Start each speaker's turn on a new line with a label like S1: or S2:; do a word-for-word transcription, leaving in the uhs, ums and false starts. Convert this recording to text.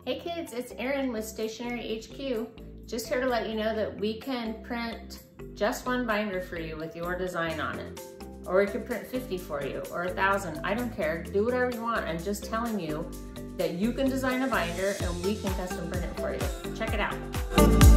S1: Hey kids, it's Erin with Stationery H Q. Just here to let you know that we can print just one binder for you with your design on it. Or we could print fifty for you, or a thousand, I don't care, do whatever you want. I'm just telling you that you can design a binder and we can custom print it for you. Check it out.